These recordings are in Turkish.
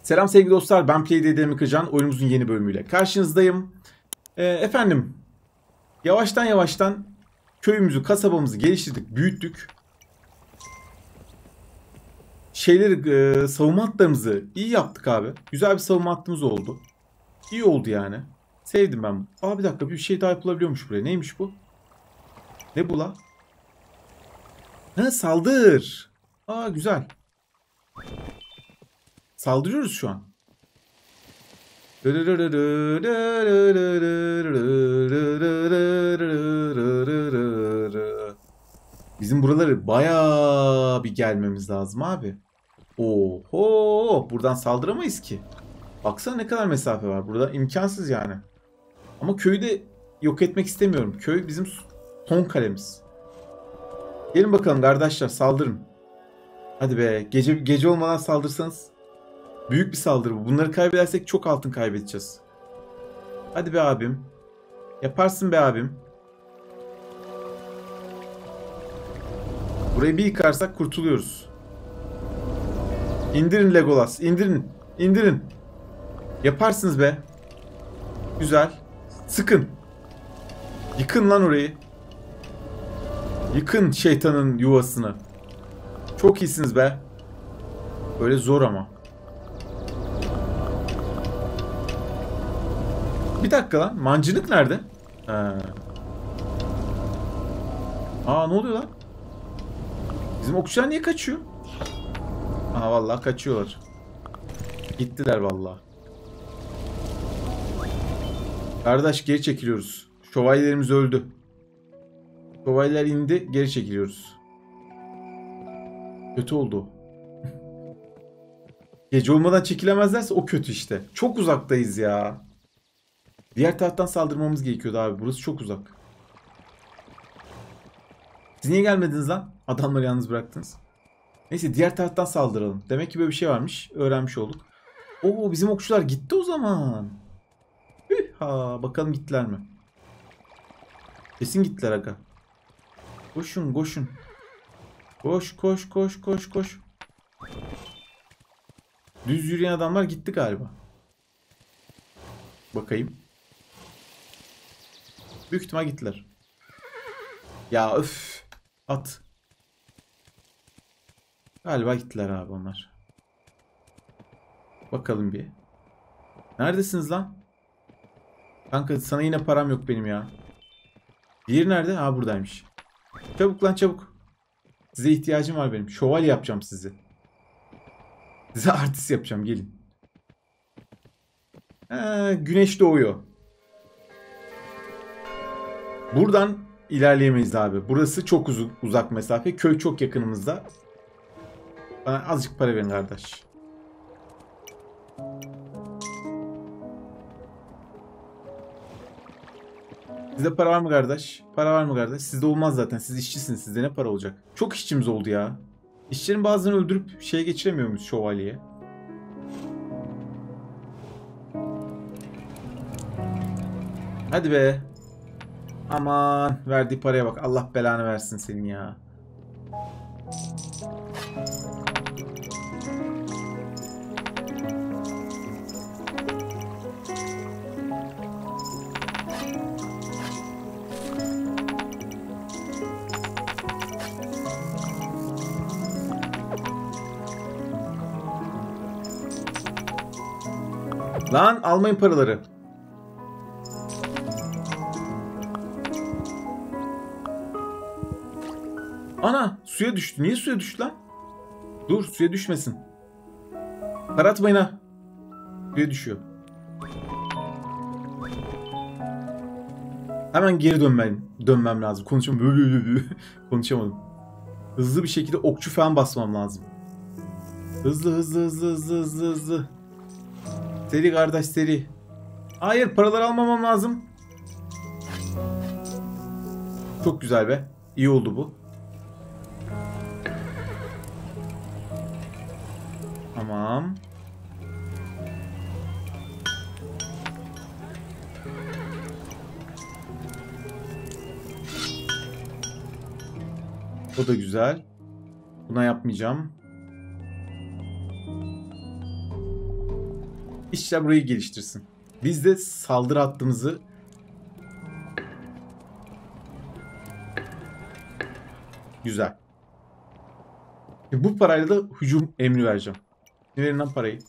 Selam sevgili dostlar, ben PlayD'de Kırcan, oyunumuzun yeni bölümüyle karşınızdayım. Efendim, yavaştan yavaştan köyümüzü, kasabamızı geliştirdik, büyüttük. Savunma hatlarımızı iyi yaptık abi. Güzel bir savunma hattımız oldu. İyi oldu yani. Sevdim ben. Aa bir dakika, bir şey daha yapılabiliyormuş buraya. Neymiş bu? Ne bu la? Ha, saldır. Aa güzel. Saldırıyoruz şu an. Bizim buraları bayağı bir gelmemiz lazım abi. Oho, buradan saldıramayız ki. Baksana ne kadar mesafe var. Burada imkansız yani. Ama köyü de yok etmek istemiyorum. Köy bizim son kalemiz. Gelin bakalım kardeşler, saldırın. Hadi be, gece olmadan saldırsanız. Büyük bir saldırı bu. Bunları kaybedersek çok altın kaybedeceğiz. Hadi be abim. Yaparsın be abim. Burayı bir yıkarsak kurtuluyoruz. İndirin Legolas. İndirin. İndirin. Yaparsınız be. Güzel. Sıkın. Yıkın lan orayı. Yıkın şeytanın yuvasını. Çok iyisiniz be. Böyle zor ama. Bir dakika lan. Mancınık nerede? Ha. Aa ne oluyor lan? Bizim okçular niye kaçıyor? Aha vallahi kaçıyorlar. Gittiler vallahi. Kardeş geri çekiliyoruz. Şövalyelerimiz öldü. Şövalyeler indi, geri çekiliyoruz. Kötü oldu. Gece olmadan çekilemezlerse o kötü işte. Çok uzaktayız ya. Diğer taraftan saldırmamız gerekiyordu abi. Burası çok uzak. Siz niye gelmediniz lan? Adamları yalnız bıraktınız. Neyse diğer taraftan saldıralım. Demek ki böyle bir şey varmış. Öğrenmiş olduk. Oo bizim okçular gitti o zaman. Ha bakalım gittiler mi? Kesin gittiler aga. Koşun koşun. Koş koş koş koş koş. Düz yürüyen adamlar gitti galiba. Bakayım. Büyük ihtimal gittiler. Ya öf. At. Galiba gittiler abi onlar. Bakalım bir. Neredesiniz lan? Kanka sana yine param yok benim ya. Diğeri nerede? Ha buradaymış. Çabuk lan çabuk. Size ihtiyacım var benim. Şövalye yapacağım sizi. Size artist yapacağım gelin. Güneş doğuyor. Buradan ilerleyemeyiz abi. Burası çok uzak mesafe. Köy çok yakınımızda. Bana azıcık para verin kardeş. Sizde para var mı kardeş? Para var mı kardeş? Sizde olmaz zaten. Siz işçisiniz. Sizde ne para olacak? Çok işçimiz oldu ya. İşçilerin bazılarını öldürüp şeye geçiremiyor muyuz şövalyeye? Hadi be. Aman verdiği paraya bak. Allah belanı versin senin ya. Lan almayın paraları. Ana suya düştü. Niye suya düştü lan? Dur suya düşmesin. Para atmayın ha. Suya düşüyor. Hemen geri dönmem lazım. Konuşamadım. Hızlı bir şekilde okçu falan basmam lazım. Hızlı. Seri kardeş seri. Hayır paraları almamam lazım. Çok güzel be. İyi oldu bu. Tamam. O da güzel. Buna yapmayacağım. İşçiler burayı geliştirsin. Biz de saldırı hattımızı güzel. Bu parayla da hücum emri vereceğim. Verin lan parayı.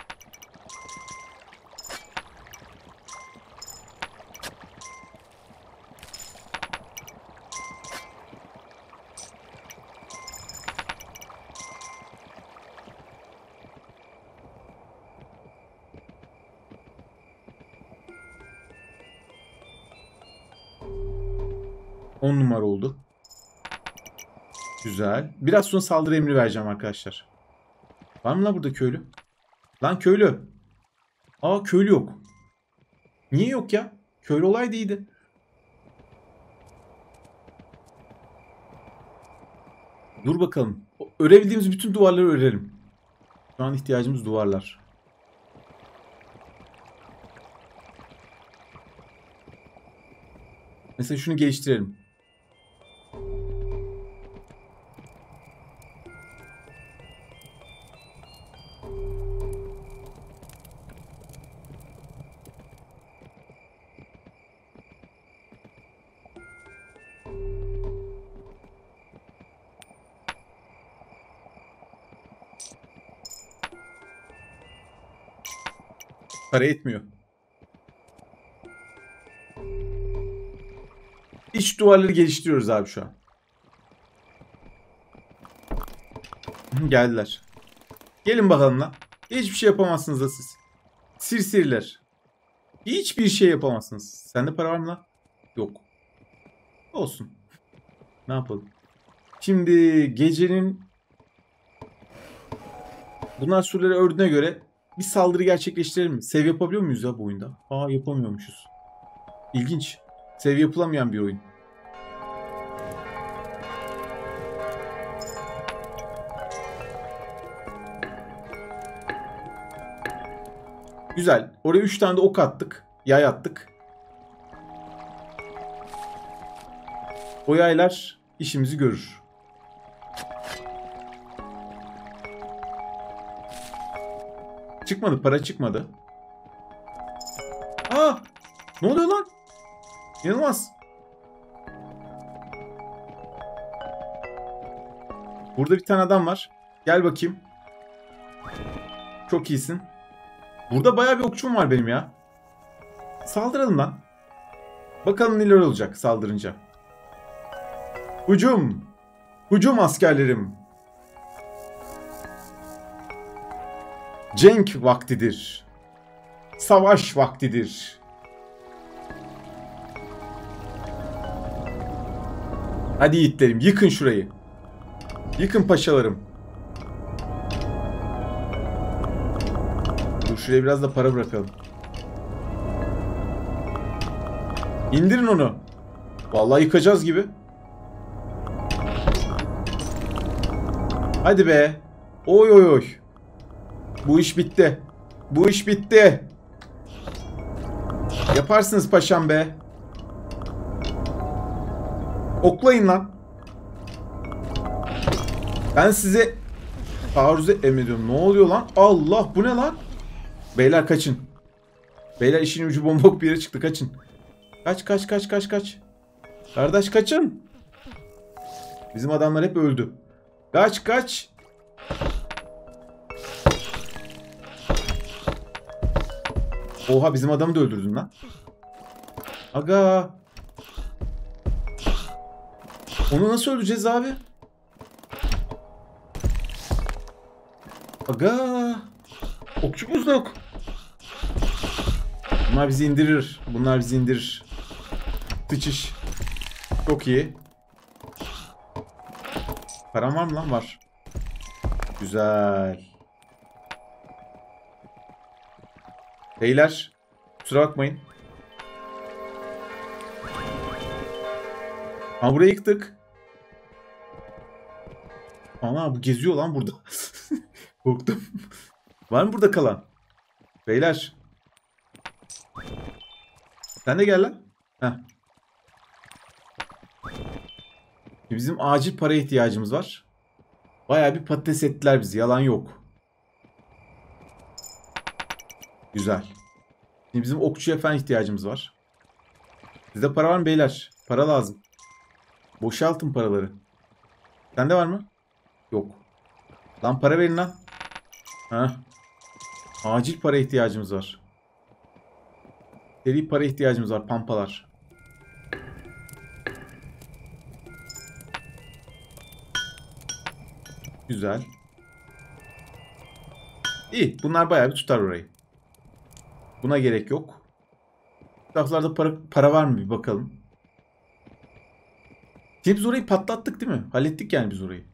On numara oldu. Güzel. Biraz sonra saldırı emri vereceğim arkadaşlar. Var mı lan burada köylü? Lan köylü. Aa köylü yok. Niye yok ya? Köylü olaydı iyiydi. Dur bakalım. Örebildiğimiz bütün duvarları örelim. Şu an ihtiyacımız duvarlar. Mesela şunu geliştirelim. Para etmiyor. İç duvarları geliştiriyoruz abi şu an. Geldiler. Gelin bakalım lan. Hiçbir şey yapamazsınız da siz. Sirseriler. Hiçbir şey yapamazsınız. Sende para var mı lan? Yok. Olsun. Ne yapalım? Şimdi gecenin bunlar surları ördüğüne göre bir saldırı gerçekleştirelim mi? Sev yapabiliyor muyuz ya bu oyunda? Aa yapamıyormuşuz. İlginç. Sev yapılamayan bir oyun. Güzel. Oraya 3 tane de ok attık. Yay attık. O yaylar işimizi görür. Çıkmadı. Para çıkmadı. Aa! Ne oluyor lan? İnanılmaz. Burada bir tane adam var. Gel bakayım. Çok iyisin. Burada bayağı bir okçum var benim ya. Saldıralım lan. Bakalım neler olacak saldırınca. Hücum. Hücum askerlerim. Cenk vaktidir. Savaş vaktidir. Hadi yiğitlerim yıkın şurayı. Yıkın paşalarım. Dur şuraya biraz da para bırakalım. İndirin onu. Vallahi yıkacağız gibi. Hadi be. Oy oy oy. Bu iş bitti. Bu iş bitti. Yaparsınız paşam be. Oklayın lan. Ben size taarruze emrediyorum. Ne oluyor lan? Allah bu ne lan? Beyler kaçın. Beyler işin ucu bombok bir yere çıktı. Kaçın. Kaç kaç kaç kaç kaç. Kardeş kaçın. Bizim adamlar hep öldü. Kaç kaç. Oha bizim adamı da öldürdün lan. Aga. Onu nasıl öldüreceğiz abi? Aga. Okçumuz da yok. Bunlar bizi indirir. Bunlar bizi indirir. Tıçış. Çok iyi. Param var mı lan? Var. Güzel. Beyler. Kusura bakmayın. Ha burayı yıktık. Ana bu geziyor lan burada. Korktum. Var mı burada kalan? Beyler. Sen de gel lan. Heh. Bizim acil para ihtiyacımız var. Bayağı bir patates ettiler bizi. Yalan yok. Güzel. Şimdi bizim okçuya falan ihtiyacımız var. Sizde para var mı beyler? Para lazım. Boşaltın paraları. Sende var mı? Yok. Lan para verin lan. Heh. Acil para ihtiyacımız var. Seri para ihtiyacımız var. Pampalar. Güzel. İyi. Bunlar bayağı bir tutar orayı. Buna gerek yok. Taraflarda para var mı bir bakalım. Şimdi biz orayı patlattık değil mi? Hallettik yani biz orayı.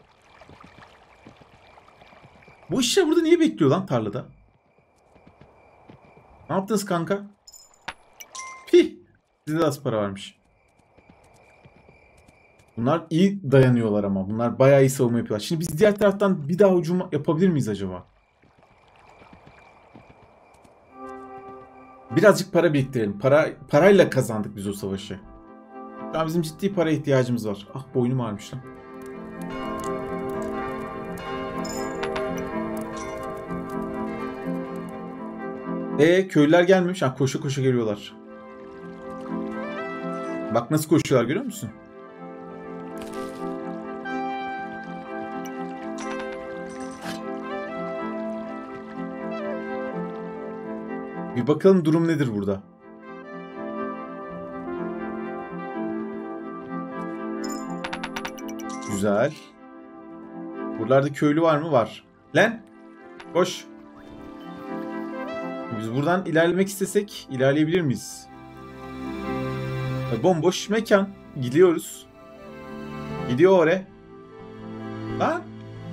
Bu işler burada niye bekliyor lan tarlada? Ne yaptınız kanka? Pih. Sizde de az para varmış. Bunlar iyi dayanıyorlar ama. Bunlar bayağı iyi savunma yapıyorlar. Şimdi biz diğer taraftan bir daha hücum yapabilir miyiz acaba? Birazcık para biriktirelim. Parayla kazandık biz o savaşı. Şu an bizim ciddi para ihtiyacımız var. Ah boynum ağrımış lan. Köylüler gelmemiş. Ha, koşu koşu geliyorlar. Bak nasıl koşuyorlar görüyor musun? Bir bakalım durum nedir burada. Güzel. Buralarda köylü var mı? Var. Lan! Koş. Biz buradan ilerlemek istesek ilerleyebilir miyiz? Bomboş mekan. Gidiyoruz. Gidiyor oraya. Lan!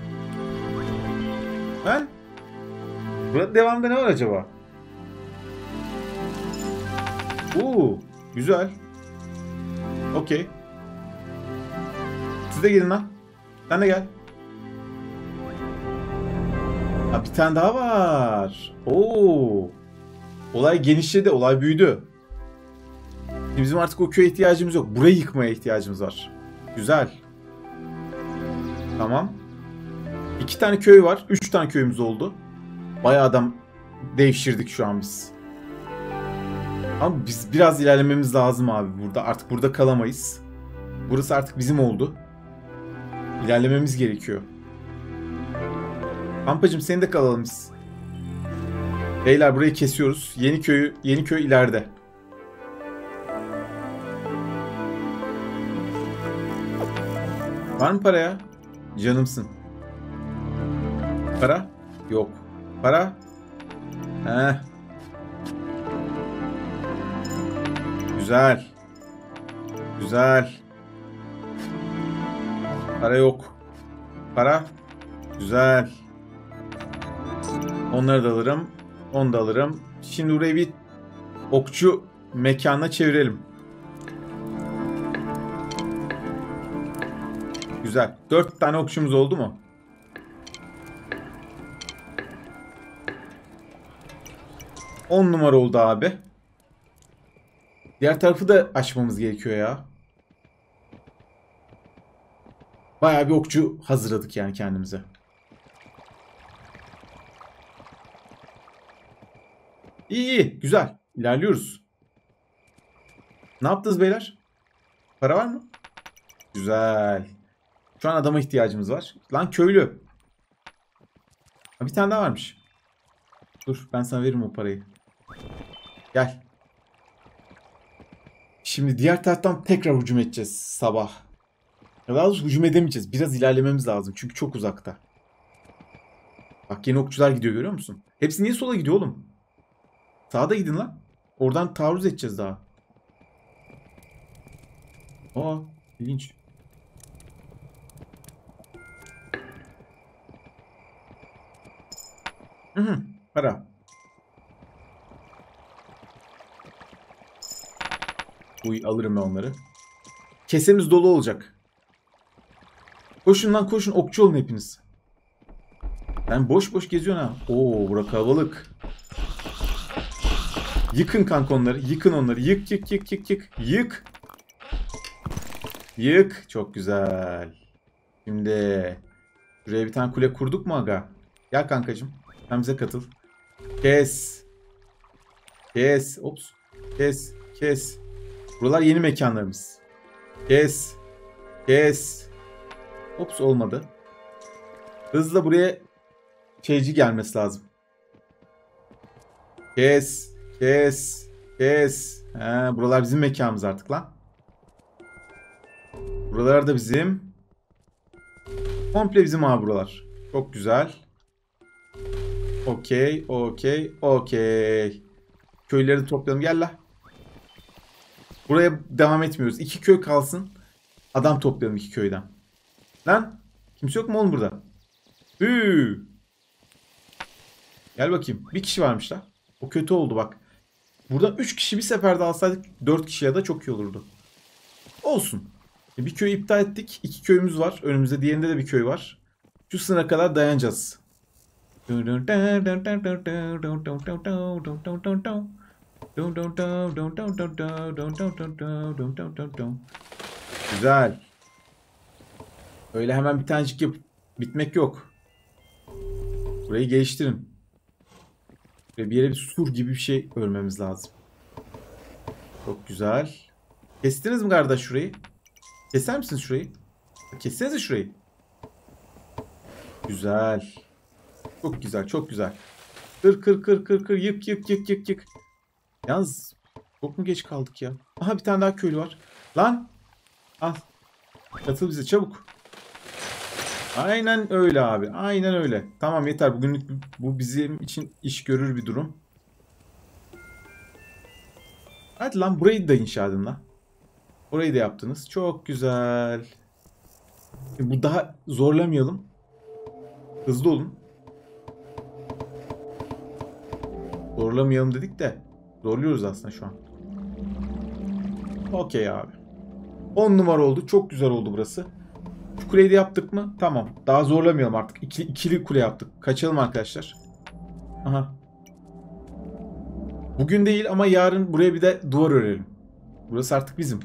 Lan! Burada devamında ne var acaba? Güzel. Okey. Siz de gelin lan. Sen de gel. Ha, bir tane daha var. Olay genişledi. Olay büyüdü. Bizim artık o köye ihtiyacımız yok. Burayı yıkmaya ihtiyacımız var. Güzel. Tamam. 2 tane köy var. 3 tane köyümüz oldu. Bayağı adam devşirdik şu an biz. Ama biz biraz ilerlememiz lazım abi burada. Artık burada kalamayız. Burası artık bizim oldu. İlerlememiz gerekiyor. Pampacım seni de kalalım biz. Beyler burayı kesiyoruz. Yeni köy ileride. Var mı para ya? Canımsın. Para? Yok. Para? Heh. Güzel. Güzel. Para yok. Para? Güzel. Onları da alırım. Onu da alırım. Şimdi burayı bir okçu mekanına çevirelim. Güzel. 4 tane okçumuz oldu mu? On numara oldu abi. Diğer tarafı da açmamız gerekiyor ya. Bayağı bir okçu hazırladık yani kendimize. İyi. Güzel. İlerliyoruz. Ne yaptınız beyler? Para var mı? Güzel. Şu an adama ihtiyacımız var. Lan köylü. Ha, bir tane daha varmış. Dur ben sana veririm o parayı. Gel. Şimdi diğer taraftan tekrar hücum edeceğiz sabah. Daha doğrusu hücum edemeyeceğiz. Biraz ilerlememiz lazım. Çünkü çok uzakta. Bak yeni okçular gidiyor görüyor musun? Hepsi niye sola gidiyor oğlum? Sağda gidin lan. Oradan taarruz edeceğiz daha. Aa, ilginç. Para. Alırım ben onları. Kesemiz dolu olacak. Koşun lan koşun. Okçu olun hepiniz. Ben boş boş geziyorsun ha. Bura kalabalık. Yıkın kanka onları. Yıkın onları. Yık yık yık yık yık. Yık. Yık. Çok güzel. Şimdi buraya bir tane kule kurduk mu aga? Gel kankacığım. Sen bize katıl. Kes. Kes. Ops. Kes. Kes. Buralar yeni mekanlarımız. Kes. Kes. Ops olmadı. Hızla buraya şeyci gelmesi lazım. Kes. Kes. Kes. He, buralar bizim mekanımız artık lan. Buralar da bizim. Komple bizim abi buralar. Çok güzel. Okey. Okey. Okey. Köyleri toplayalım. Gel la. Buraya devam etmiyoruz. 2 köy kalsın. Adam toplayalım 2 köyden. Lan. Kimse yok mu oğlum burada? Hüüü. Gel bakayım. Bir kişi varmış da. O kötü oldu bak. Buradan 3 kişi bir seferde alsaydık 4 kişi ya da çok iyi olurdu. Olsun. Bir köyü iptal ettik. 2 köyümüz var. Önümüzde diğerinde de bir köy var. Şu sınıra kadar dayanacağız. Güzel. Öyle hemen bir tanecik yapıp bitmek yok. Burayı geliştirin. Ve bir yere bir sur gibi bir şey örmemiz lazım. Çok güzel. Kestiniz mi kardeş şurayı? Keser misiniz şurayı? Kessenize şurayı. Güzel. Çok güzel, çok güzel. Kır kır kır kır kır, yık yık yık yık yık. Yalnız çok mu geç kaldık ya? Aha bir tane daha köylü var. Lan. Al. Katıl bize çabuk. Aynen öyle abi. Aynen öyle. Tamam yeter. Bugünlük bu bizim için iş görür bir durum. Hadi lan burayı da inşa edin lan. Orayı da yaptınız. Çok güzel. Bu daha zorlamayalım. Hızlı olun. Zorlamayalım dedik de zorluyoruz aslında şu an. Okey abi. 10 numara oldu. Çok güzel oldu burası. Şu kuleyi de yaptık mı? Tamam. Daha zorlamayalım artık. İkili kule yaptık. Kaçalım arkadaşlar. Aha. Bugün değil ama yarın buraya bir de duvar örelim. Burası artık bizim.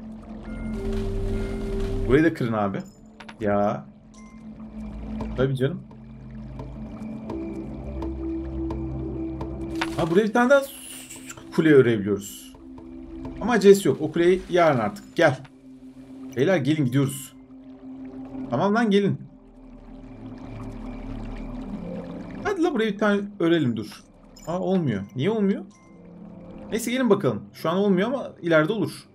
Burayı da kırın abi. Ya. Tabii canım. Ha buraya bir tane daha kule örebiliyoruz. Ama acelesi yok. O kuleyi yarın artık. Gel. Beyler gelin gidiyoruz. Tamam lan gelin. Hadi la buraya bir tane örelim dur. Aa olmuyor. Niye olmuyor? Neyse gelin bakalım. Şu an olmuyor ama ileride olur.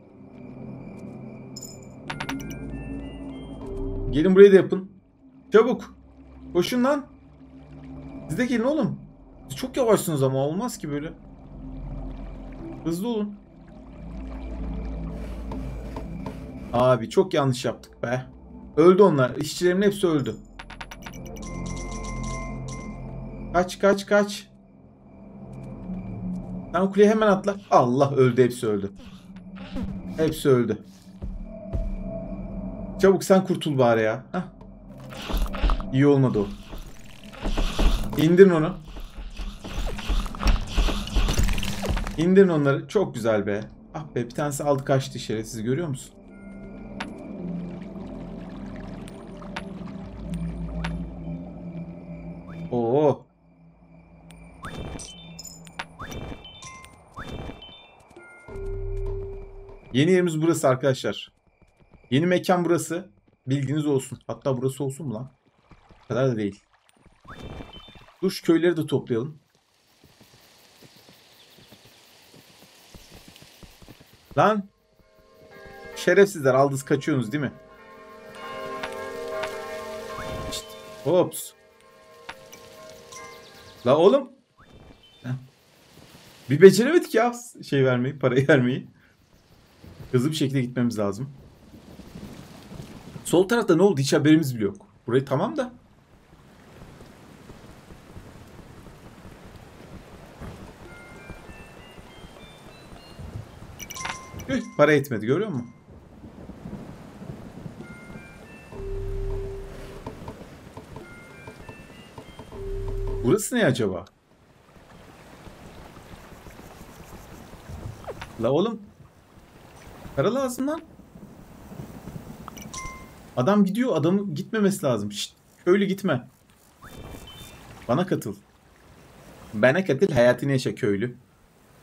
Gelin burayı da yapın. Çabuk. Koşun lan. Siz de gelin oğlum. Siz çok yavaşsınız ama olmaz ki böyle. Hızlı olun. Abi çok yanlış yaptık be. Öldü onlar. İşçilerimin hepsi öldü. Kaç kaç kaç. Sen kuleye hemen atla. Allah öldü hepsi öldü. Hepsi öldü. Çabuk sen kurtul bari ya. Hah. İyi olmadı o. İndirin onu. İndirin onları. Çok güzel be. Ah be bir tanesi aldı kaçtı içeri. Siz görüyor musun? Oo. Yeni yerimiz burası arkadaşlar. Yeni mekan burası. Bilginiz olsun. Hatta burası olsun mu lan? O kadar da değil. Dur şu köyleri de toplayalım. Lan. Şerefsizler aldınız kaçıyorsunuz değil mi? Şişt. Hops. La oğlum. Bir beceremedik ya şey vermeyi, parayı vermeyi. Hızlı bir şekilde gitmemiz lazım. Sol tarafta ne oldu? Hiç haberimiz bile yok. Burayı tamam da. Para etmedi görüyor musun? Burası ne acaba? La oğlum. Para lazım lan. Adam gidiyor. Adamın gitmemesi lazım. Şşt, köylü gitme. Bana katıl. Bana katıl hayatını yaşa köylü.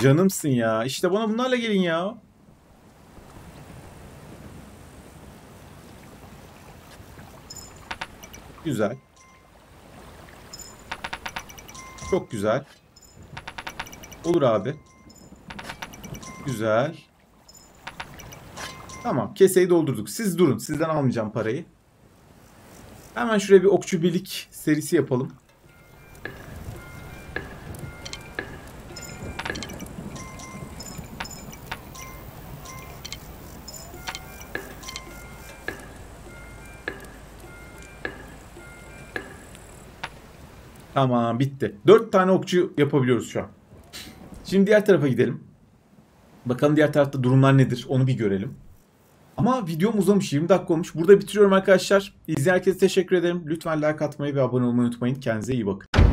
Canımsın ya. İşte bana bunlarla gelin ya. Güzel. Çok güzel. Olur abi. Güzel. Tamam. Keseyi doldurduk. Siz durun. Sizden almayacağım parayı. Hemen şuraya bir okçu birlik serisi yapalım. Tamam, bitti. 4 tane okçu yapabiliyoruz şu an. Şimdi diğer tarafa gidelim. Bakalım diğer tarafta durumlar nedir, onu bir görelim. Ama videom uzamış, 20 dakika olmuş. Burada bitiriyorum arkadaşlar. İzleyen herkese teşekkür ederim. Lütfen like atmayı ve abone olmayı unutmayın. Kendinize iyi bakın.